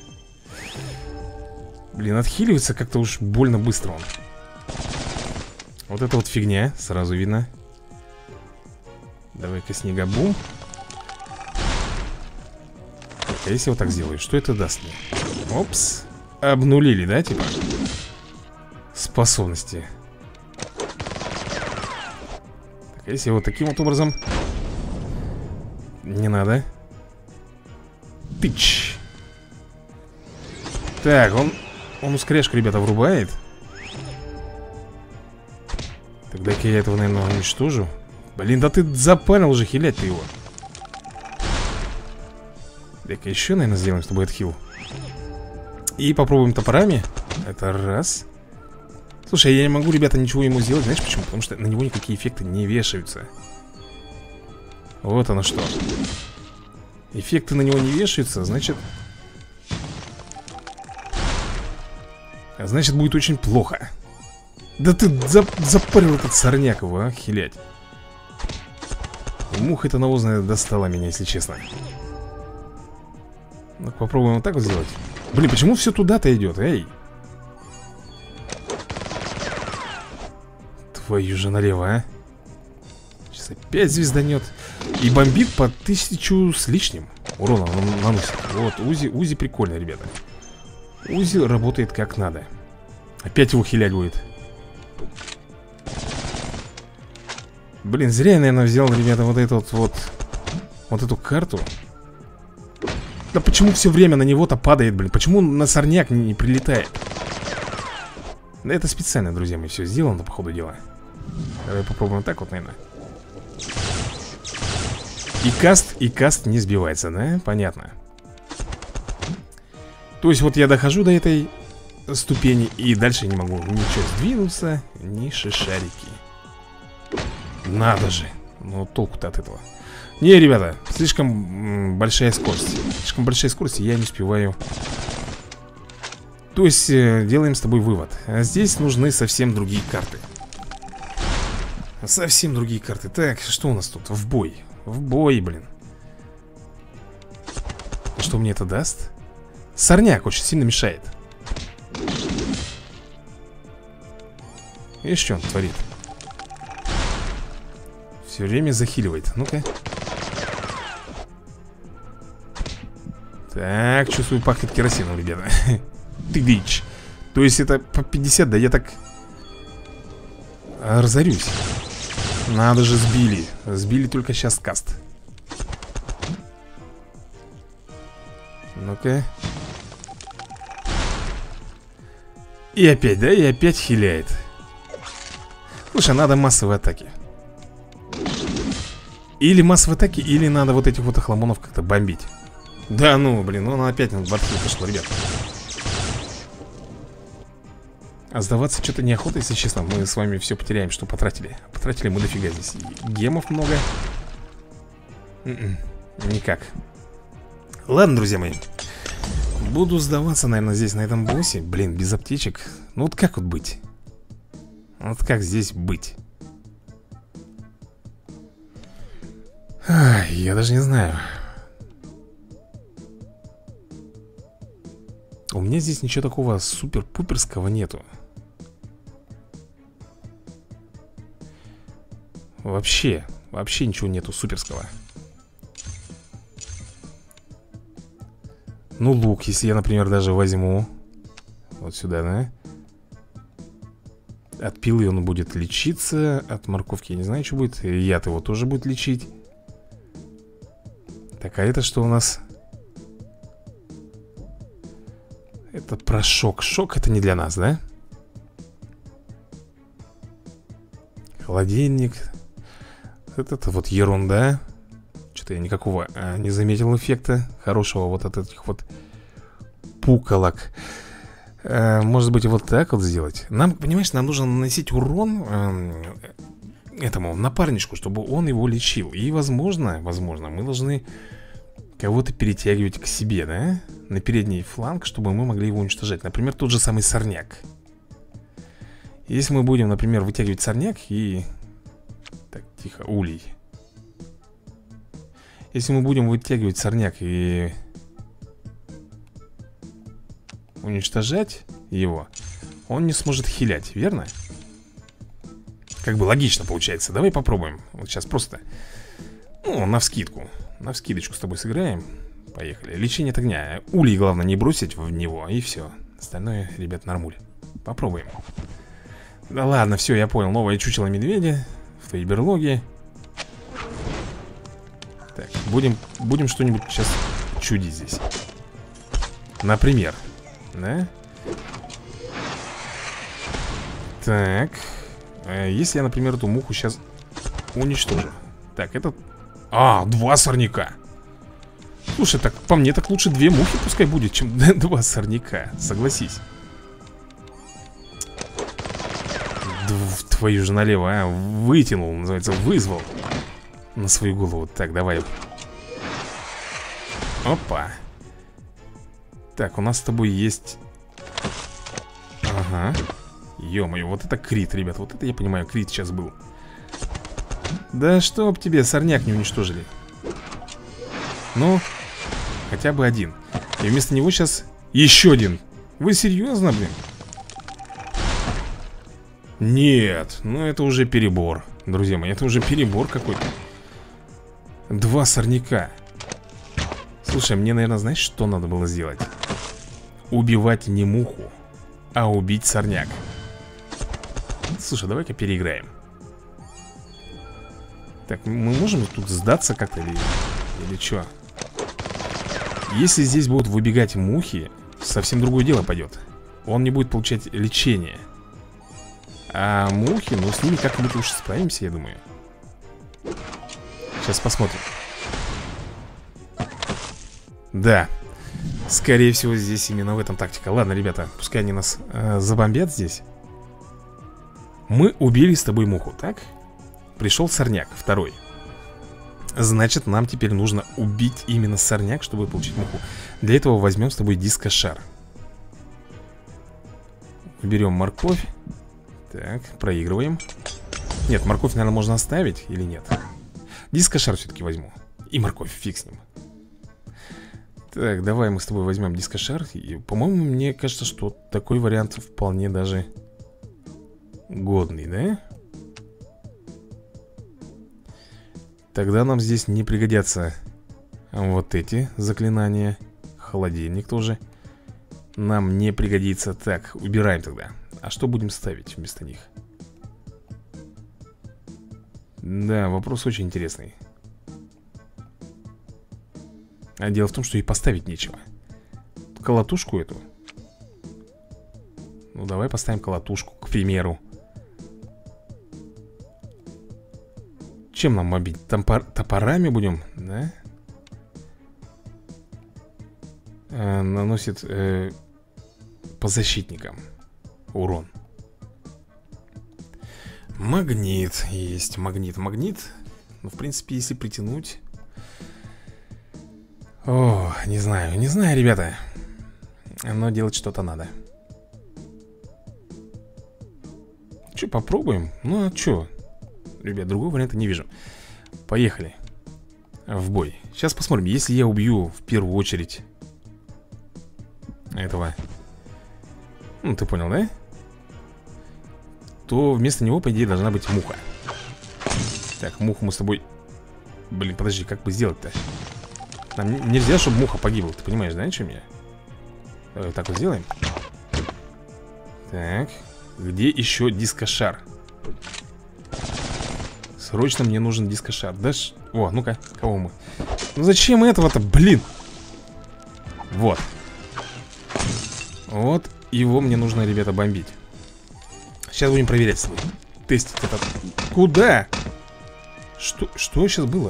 Блин, отхиливается как-то уж больно быстро он. Вот это вот фигня, сразу видно. Давай-ка снегобум. А если вот так сделаю, что это даст мне? Опс. Обнулили, да, типа? Способности. Так, а если вот таким вот образом? Не надо. Тыч. Так, он ускоряшку, ребята, врубает. Тогда-ка я этого, наверное, уничтожу. Блин, да ты запалил уже, хилять ты его. Дай-ка еще, наверное, сделаем с тобой отхил. И попробуем топорами. Это раз. Слушай, я не могу, ребята, ничего ему сделать. Знаешь почему? Потому что на него никакие эффекты не вешаются. Вот оно что. Эффекты на него не вешаются, значит... А значит, будет очень плохо. Да ты запарил этот сорняк его, а, хилять. Муха эта навозная достала меня, если честно. Ну, попробуем вот так вот сделать. Блин, почему все туда-то идет, эй? Твою же налево, а? Сейчас опять звезданет. И бомбит по 1000 с лишним урона он наносит. Вот, Узи прикольно, ребята. Узи работает как надо. Опять его хилять будет. Блин, зря я, наверное, взял, ребята, вот эту карту. Да почему все время на него-то падает, блин? Почему на сорняк не прилетает? Да это специально, друзья мои, все сделано, по ходу дела. Давай попробуем так вот, наверное. И каст не сбивается, да? Понятно. То есть вот я дохожу до этой ступени и дальше не могу ничего сдвинуться, ни шишарики. Надо же. Ну толку-то от этого. Не, ребята, слишком большая скорость. Слишком большая скорость, и я не успеваю. То есть делаем с тобой вывод. А здесь нужны совсем другие карты. Совсем другие карты. Так, что у нас тут? В бой. В бой, блин. Что мне это даст? Сорняк очень сильно мешает. Видишь, что он творит? Все время захиливает. Ну-ка. Так, чувствую, пахнет керосином, ребята. Ты дичь. То есть это по 50, да я так разорюсь. Надо же, сбили. Сбили только сейчас каст. Ну-ка. И опять, да? И опять хиляет. Слушай, надо массовые атаки. Или массовые атаки, или надо вот этих вот охламонов как-то бомбить. Да ну, блин, он опять в отхил пошло, ребят. А сдаваться что-то неохота, если честно. Мы с вами все потеряем, что потратили. Потратили мы дофига здесь. И гемов много. Никак. Ладно, друзья мои. Буду сдаваться, наверное, здесь, на этом боссе. Блин, без аптечек. Ну вот как вот быть? Вот как здесь быть? Ай, я даже не знаю. У меня здесь ничего такого супер-пуперского нету. Вообще ничего нету суперского. Ну, лук, если я, например, даже возьму вот сюда, да? От пилы он будет лечиться. От морковки я не знаю, что будет. Яд его тоже будет лечить. Так, а это что у нас? Это про шок. Шок это не для нас, да? Холодильник. Это вот ерунда. Что-то я никакого не заметил эффекта хорошего вот от этих вот пуколок. Может быть, вот так вот сделать. Нам, понимаешь, нам нужно наносить урон этому напарничку, чтобы он его лечил. И, возможно, мы должны кого-то перетягивать к себе, да? На передний фланг, чтобы мы могли его уничтожать. Например, тот же самый сорняк. Если мы будем, например, вытягивать сорняк и... Так, тихо, улей. Если мы будем вытягивать сорняк и... уничтожать его, он не сможет хилять, верно? Как бы логично получается. Давай попробуем. Вот сейчас просто, ну, навскидку. Навскидочку с тобой сыграем. Поехали. Лечение от огня. Улей, главное, не бросить в него. И все. Остальное, ребят, нормуль. Попробуем. Да ладно, все, я понял. Новое чучело медведя в твоей берлоге. Так, будем что-нибудь сейчас чудить здесь. Например. Да? Так. Если я, например, эту муху сейчас уничтожу. Так, это... А, 2 сорняка. Слушай, так по мне так лучше 2 мухи пускай будет, чем 2 сорняка. Согласись. Твою же налево, а. Вытянул, называется, вызвал на свою голову. Так, давай. Опа. Так, у нас с тобой есть... Ага. Ё-моё, вот это крит, ребят. Вот это, я понимаю, крит сейчас был. Да чтоб тебе сорняк не уничтожили. Ну, хотя бы один. И вместо него сейчас еще один. Вы серьезно, блин? Нет, ну это уже перебор. Друзья мои, это уже перебор какой-то. 2 сорняка. Слушай, мне, наверное, знаешь, что надо было сделать? Убивать не муху, а убить сорняк. Слушай, давай-ка переиграем. Так, мы можем тут сдаться как-то или что? Если здесь будут выбегать мухи, совсем другое дело пойдет. Он не будет получать лечение. А мухи, ну с ними как-нибудь лучше справимся, я думаю. Сейчас посмотрим. Да, скорее всего здесь именно в этом тактика. Ладно, ребята, пускай они нас забомбят здесь. Мы убили с тобой муху, так? Пришел сорняк, второй. Значит, нам теперь нужно убить именно сорняк, чтобы получить муху. Для этого возьмем с тобой дискошар. Берем морковь. Так, проигрываем. Нет, морковь, наверное, можно оставить или нет? Дискошар все-таки возьму. И морковь, фиг с ним. Так, давай мы с тобой возьмем дискошар. И, по-моему, мне кажется, что такой вариант вполне даже годный, да? Тогда нам здесь не пригодятся вот эти заклинания. Холодильник тоже нам не пригодится. Так, убираем тогда. А что будем ставить вместо них? Да, вопрос очень интересный. А дело в том, что и поставить нечего. Колотушку эту. Ну, давай поставим колотушку, к примеру. Чем нам мобить? Топорами будем, да? Наносит по защитникам урон. Магнит есть. Магнит. Ну, в принципе, если притянуть... О, не знаю, ребята. Но делать что-то надо. Че, попробуем? Ну, а че? Ребят, другого варианта не вижу. Поехали в бой. Сейчас посмотрим, если я убью в первую очередь этого, ну, ты понял, да? То вместо него, по идее, должна быть муха. Так, муху мы с тобой... Блин, подожди, как бы сделать-то? Нам нельзя, чтобы муха погибла. Ты понимаешь, да, что меня? Давай вот так вот сделаем. Так, Где еще дискошар? Срочно мне нужен дискошар. Дашь? О, ну-ка, кого мы? Ну зачем этого-то, блин? Вот. Вот его мне нужно, ребята, бомбить. Сейчас будем проверять свой. Тестить этот. Куда? Что сейчас было?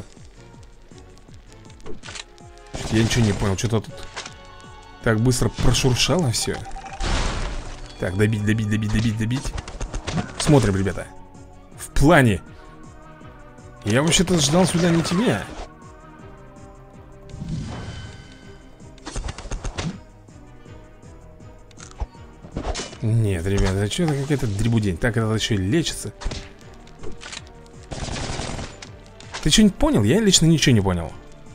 Я ничего не понял, что-то тут так быстро прошуршало все. Так, добить. Смотрим, ребята. В плане. Я вообще-то ждал сюда не тебя. Нет, ребята, а что это какая-то дребудень? Так, это еще и лечится. Ты что-нибудь понял? Я лично ничего не понял.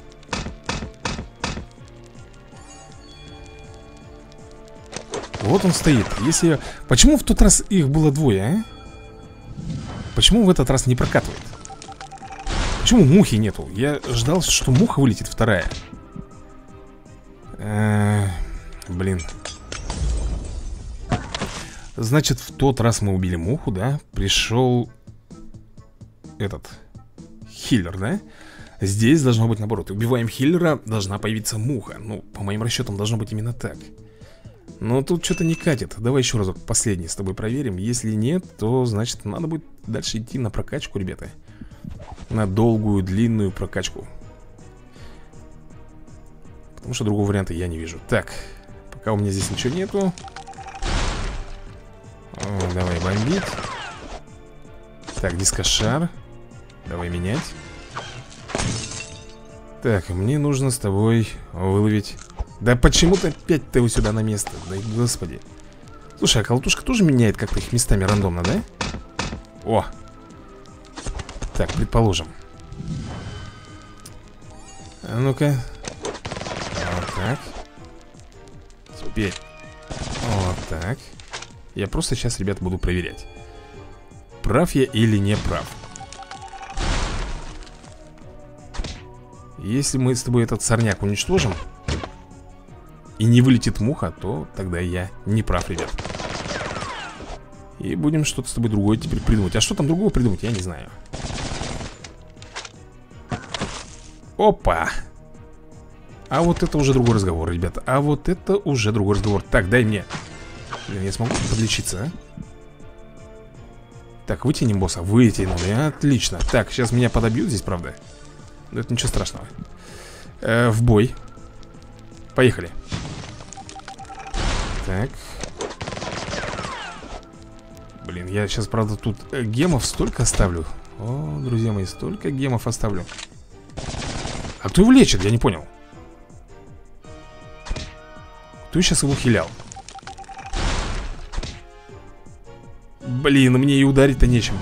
Вот он стоит. Если я... Почему в тот раз их было двое, а? Почему в этот раз не прокатывает? Почему мухи нету? Я ждал, что муха вылетит вторая. Блин. Значит, в тот раз мы убили муху, да? Пришел этот хиллер, да? Здесь должно быть наоборот. Убиваем хиллера, должна появиться муха. Ну, по моим расчетам, должно быть именно так. Но тут что-то не катит. Давай еще разок последний с тобой проверим. Если нет, то, значит, надо будет дальше идти на прокачку, ребята. На долгую, длинную прокачку. Потому что другого варианта я не вижу. Так, пока у меня здесь ничего нету. О, давай бомбить. Так, дискошар. Давай менять. Так, мне нужно с тобой выловить. Да почему ты опять-то его сюда на место? Да господи. Слушай, а колотушка тоже меняет как-то их местами рандомно, да? О! Так, предположим. А ну-ка. Вот так. Теперь вот так. Я просто сейчас, ребят, буду проверять, прав я или не прав. Если мы с тобой этот сорняк уничтожим и не вылетит муха, то тогда я не прав, ребят. И будем что-то с тобой другое теперь придумать. А что там другого придумать, я не знаю. Опа! А вот это уже другой разговор, ребята. А вот это уже другой разговор. Так, дай мне. Блин, я смогу подлечиться, а? Так, вытянем босса. Вытянули, отлично. Так, сейчас меня подобьют здесь, правда? Но это ничего страшного. В бой. Поехали. Так. Блин, я сейчас, правда, тут гемов столько оставлю. О, друзья мои, столько гемов оставлю. А кто его лечит? Я не понял. Кто сейчас его хилял? Блин, мне и ударить-то нечем.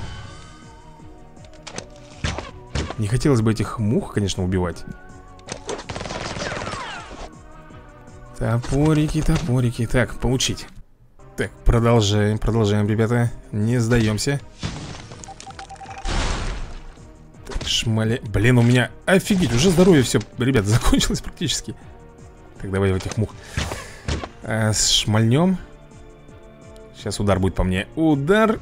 Не хотелось бы этих мух, конечно, убивать. Топорики, топорики. Так, получить. Так, продолжаем, ребята. Не сдаемся. Так, шмаля... Блин, у меня... Офигеть, уже здоровье все, ребят, закончилось практически. Так, давай в этих мух шмальнем. Сейчас удар будет по мне. Удар.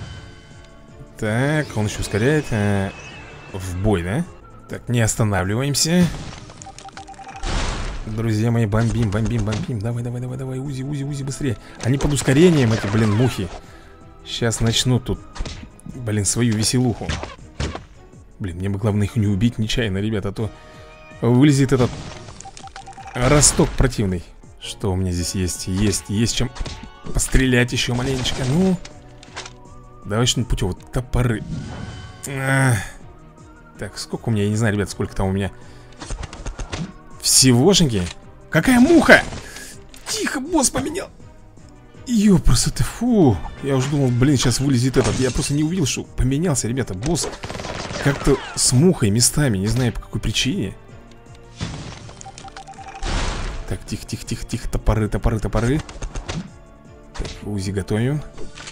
Так, он еще ускоряет. В бой, да? Так, не останавливаемся. Друзья мои, бомбим. Давай, узи, быстрее. Они под ускорением, эти, блин, мухи. Сейчас начнут тут, блин, свою веселуху. Блин, мне бы главное их не убить нечаянно, ребята, а то вылезет этот росток противный. Что у меня здесь есть? Есть чем пострелять еще маленечко. Ну, давай что-нибудь путево. Топоры. Так, сколько у меня? Я не знаю, ребят, сколько там у меня. Всегошеньки. Какая муха! Тихо, босс поменял. Ёпрст, ты, фу. Я уже думал, блин, сейчас вылезет этот. Я просто не увидел, что поменялся, ребята. Босс как-то с мухой местами. Не знаю, по какой причине. Так, тихо. Топоры. Так, узи готовим.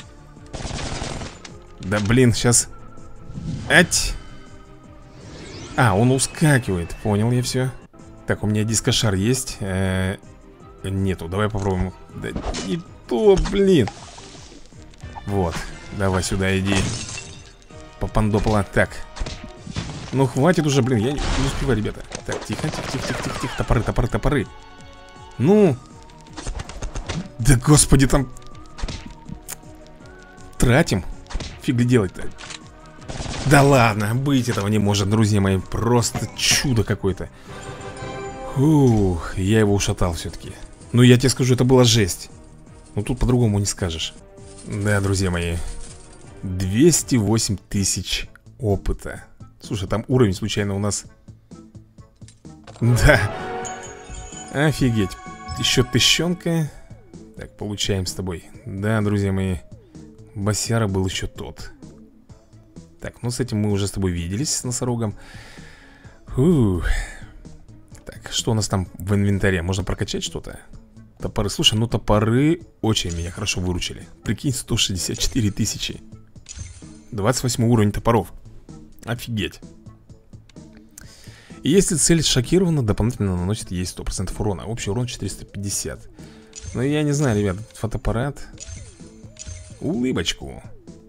Да, блин, сейчас. Ать! А, он ускакивает. Понял я все. Так, у меня дискошар есть. Нету, давай попробуем. Да не то, блин. Вот, давай сюда иди. Попандопала. Так. Ну хватит уже, блин, я не успеваю, ребята. Так, тихо, тихо, тихо, тихо, тихо, тихо. Топоры, топоры, топоры. Ну. Да господи, там. Тратим. Фиг делать-то. Да ладно, быть этого не может, друзья мои. Просто чудо какое-то. Ух, я его ушатал все-таки. Ну я тебе скажу, это была жесть. Ну тут по-другому не скажешь. Да, друзья мои, 208 тысяч опыта. Слушай, там уровень случайно у нас. Да. Офигеть. Еще тыщенка. Так, получаем с тобой. Да, друзья мои, босяра был еще тот. Так, ну с этим мы уже с тобой виделись, с носорогом. Фух. Так, что у нас там в инвентаре? Можно прокачать что-то? Топоры, слушай, ну топоры очень меня хорошо выручили. Прикинь, 164 тысячи. 28 уровень топоров. Офигеть. И если цель шокирована, дополнительно наносит ей 100% урона. Общий урон 450. Ну я не знаю, ребят, фотоаппарат. Улыбочку.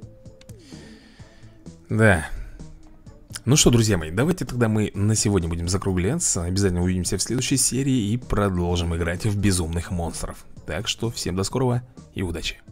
Да. Ну что, друзья мои, давайте тогда мы на сегодня будем закругляться. Обязательно увидимся в следующей серии и продолжим играть в безумных монстров. Так что всем до скорого и удачи.